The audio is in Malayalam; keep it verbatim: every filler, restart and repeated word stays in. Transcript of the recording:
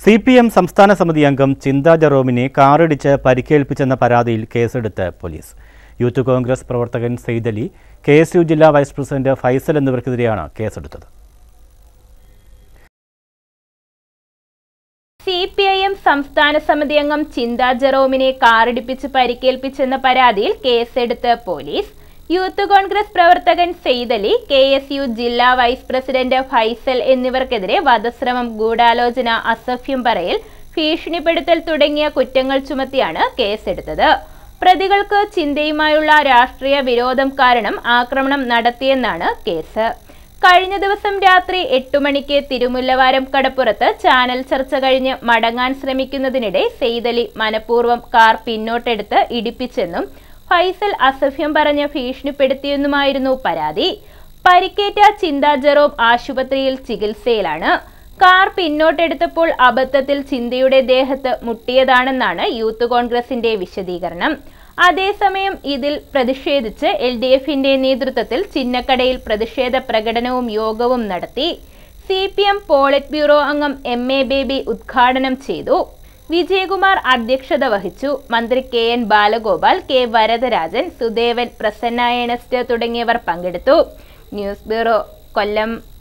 സി പി എം സംസ്ഥാന സമിതി അംഗം ചിന്ത ജെറോമിനെ കാറിടിച്ച് പരിക്കേൽപ്പിച്ചെന്ന പരാതിയിൽ കേസെടുത്ത് പോലീസ്. യൂത്ത് കോൺഗ്രസ് പ്രവർത്തകൻ സെയ്ദലി, കെ എസ് യു ജില്ലാ വൈസ് പ്രസിഡന്റ് ഫൈസൽ എന്നിവർക്കെതിരെയാണ് കേസെടുത്തത്. സി പി ഐ എം സംസ്ഥാന സമിതി അംഗം ചിന്ത ജെറോമിനെ കാറിടിപ്പിച്ച് പരിക്കേൽപ്പിച്ചെന്ന പരാതിയിൽ കേസെടുത്ത് പോലീസ്. യൂത്ത് കോൺഗ്രസ് പ്രവർത്തകൻ സെയ്ദലി, കെ എസ് യു ജില്ലാ വൈസ് പ്രസിഡന്റ് ഫൈസൽ എന്നിവർക്കെതിരെ വധശ്രമം, ഗൂഢാലോചന, അസഭ്യം പറയൽ, ഭീഷണിപ്പെടുത്തൽ തുടങ്ങിയ കുറ്റങ്ങൾ ചുമത്തിയാണ് കേസെടുത്തത്. പ്രതികൾക്ക് ചിന്തയുമായുള്ള രാഷ്ട്രീയ വിരോധം കാരണം ആക്രമണം നടത്തിയെന്നാണ് കേസ്. കഴിഞ്ഞ ദിവസം രാത്രി എട്ടു മണിക്ക് തിരുമുല്ലവാരം കടപ്പുറത്ത് ചാനൽ ചർച്ച കഴിഞ്ഞ് മടങ്ങാൻ ശ്രമിക്കുന്നതിനിടെ സെയ്ദലി മനഃപൂർവ്വം കാർ പിന്നോട്ടെടുത്ത് ഇടിപ്പിച്ചെന്നും ഫൈസൽ അസഭ്യം പറഞ്ഞ് ഭീഷണിപ്പെടുത്തിയെന്നുമായിരുന്നു പരാതി. പരിക്കേറ്റ ചിന്ത ജെറോം ആശുപത്രിയിൽ ചികിത്സയിലാണ്. കാർ പിന്നോട്ടെടുത്തപ്പോൾ അബദ്ധത്തിൽ ചിന്തയുടെ ദേഹത്ത് മുട്ടിയതാണെന്നാണ് യൂത്ത് കോൺഗ്രസിന്റെ വിശദീകരണം. അതേസമയം ഇതിൽ പ്രതിഷേധിച്ച് എൽ ഡി എഫിന്റെ നേതൃത്വത്തിൽ ചിന്നക്കടയിൽ പ്രതിഷേധ പ്രകടനവും യോഗവും നടത്തി. C P M polit bureau അംഗം എം എ ബേബി ഉദ്ഘാടനം ചെയ്തു. വിജയകുമാർ അധ്യക്ഷത വഹിച്ചു. മന്ത്രി K N Balagopal, K Varadarajan, Sudevan, Prasanna Ernest തുടങ്ങിയവർ പങ്കെടുത്തു. ന്യൂസ് ബ്യൂറോ, കൊല്ലം.